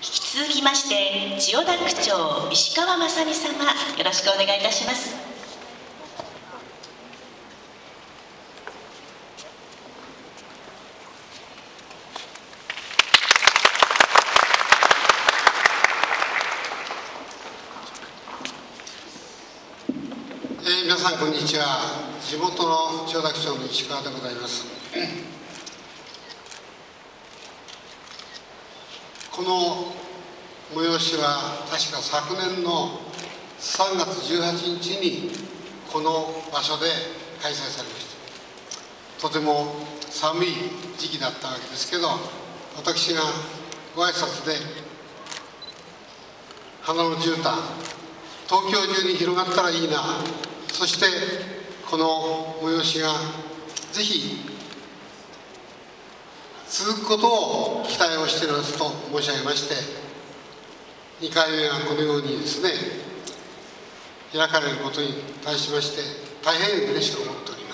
続きまして千代田区長石川雅美様、よろしくお願いいたします。 皆さんこんにちは。地元の千代田区長の石川でございます。この催しは確か昨年の3月18日にこの場所で開催されました。とても寒い時期だったわけですけど、私がご挨拶で花の絨毯、東京中に広がったらいいな、そしてこの催しがぜひ続くことを期待をしていますと申し上げまして、2回目がこのようにですね開かれることに対しまして大変嬉しく思っております。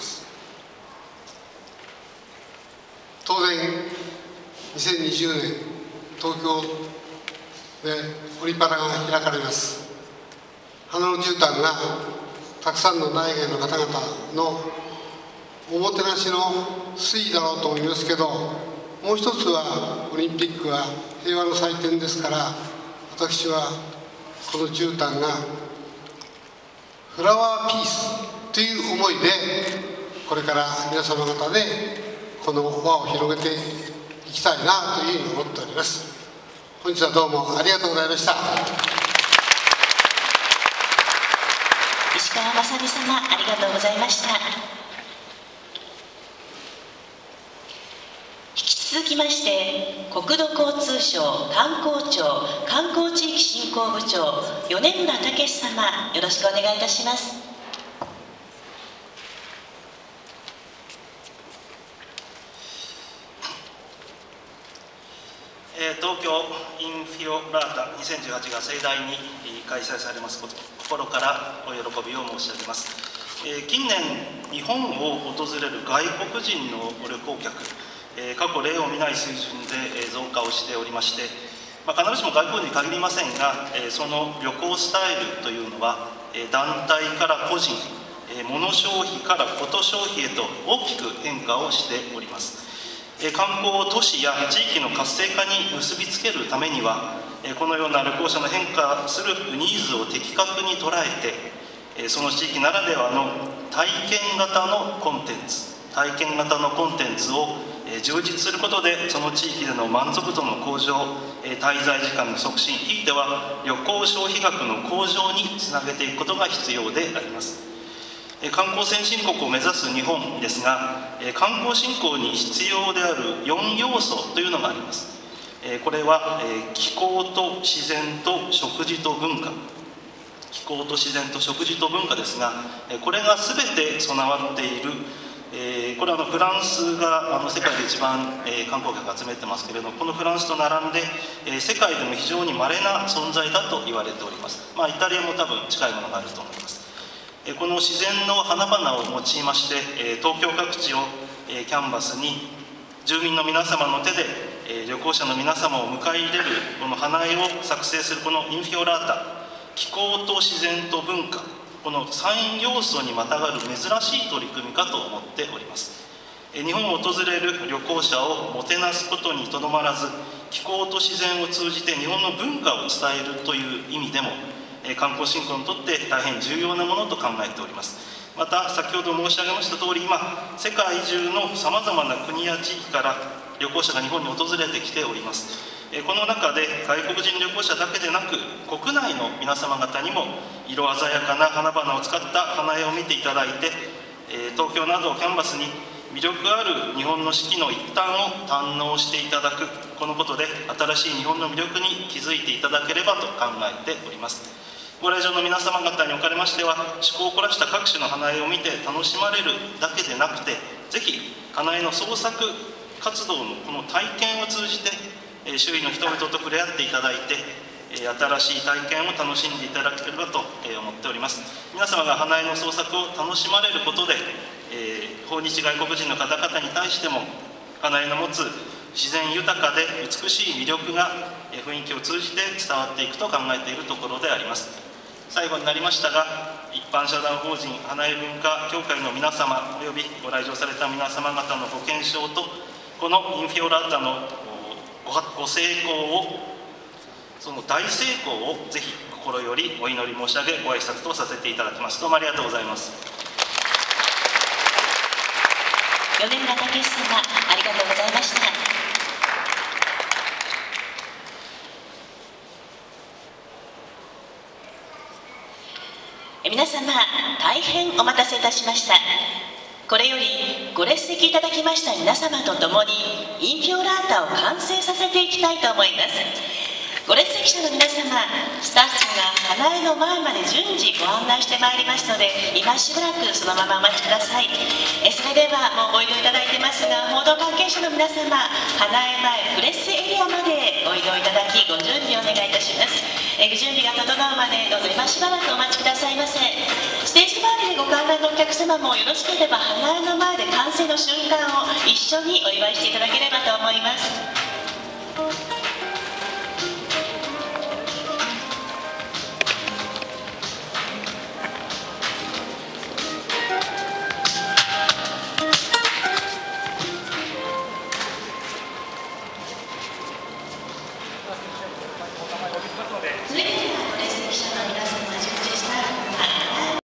当然2020年東京でオリパラが開かれます。花の絨毯がたくさんの内外の方々のおもてなしの推移だろうと思いますけど、もう一つはオリンピックは平和の祭典ですから、私はこの絨毯がフラワーピースという思いでこれから皆様方でこの輪を広げていきたいなというふうに思っております。本日はどうもありがとうございました。 石川雅美様、ありがとうございました。引き続きまして国土交通省観光庁観光地域振興部長米村武様、よろしくお願いいたします。 東京インフィオラータ2018が盛大に開催されますこと、心からお喜びを申し上げます。近年日本を訪れる外国人の旅行客、過去例を見ない水準で増加をしておりまして、必ずしも外国人に限りませんが、その旅行スタイルというのは団体から個人、物消費からこと消費へと大きく変化をしております。観光都市や地域の活性化に結びつけるためには、このような旅行者の変化するニーズを的確に捉えて、その地域ならではの体験型のコンテンツを充実することで、その地域での満足度の向上、滞在時間の促進、ひいては旅行消費額の向上につなげていくことが必要であります。観光先進国を目指す日本ですが、観光振興に必要である4要素というのがあります。これは気候と自然と食事と文化、気候と自然と食事と文化ですが、これが全て備わっている、これはフランスが世界で一番観光客を集めてますけれども、このフランスと並んで世界でも非常に稀な存在だと言われております。イタリアも多分近いものがあると思います。この自然の花々を用いまして、東京各地をキャンバスに住民の皆様の手で旅行者の皆様を迎え入れるこの花絵を作成するこのインフィオラータ、気候と自然と文化、この3要素にまたがる珍しい取り組みかと思っております。日本を訪れる旅行者をもてなすことにとどまらず、気候と自然を通じて日本の文化を伝えるという意味でも観光振興にとって大変重要なものと考えております。また先ほど申し上げました通り、今世界中のさまざまな国や地域から旅行者が日本に訪れてきております。この中で外国人旅行者だけでなく、国内の皆様方にも色鮮やかな花々を使った花絵を見ていただいて、東京などをキャンバスに魅力ある日本の四季の一端を堪能していただく、このことで新しい日本の魅力に気づいていただければと考えております。ご来場の皆様方におかれましては、趣向を凝らした各種の花絵を見て楽しまれるだけでなくて、ぜひ花絵の創作活動のこの体験を通じて周囲の人々と触れ合っていただいて、新しい体験を楽しんでいただければと思っております。皆様が花絵の創作を楽しまれることで、訪日外国人の方々に対しても花絵の持つ自然豊かで美しい魅力が雰囲気を通じて伝わっていくと考えているところであります。最後になりましたが、一般社団法人花江文化協会の皆様およびご来場された皆様方のご健勝と、このインフィオラータのご成功を、その大成功をぜひ心よりお祈り申し上げ、ご挨拶とさせていただきます。どうもありがとうございます。 米村武様、ありがとうございました。皆様、大変お待たせいたしました。これよりご列席いただきました皆様と共にインフィオラータを完成させていきたいと思います。ご列席者の皆様、スタッフが花江の前まで順次ご案内してまいりますので、今しばらくそのままお待ちください。それではもうご移動いただいてますが、報道関係者の皆様、花江前プレスエリアまでご移動いただき、ご準備をお願いいたします。準備が整うまでどうぞ今しばらくお待ちくださいませ。ステージ周りでご観覧のお客様もよろしければ花江の前で完成の瞬間を一緒にお祝いしていただければと思います。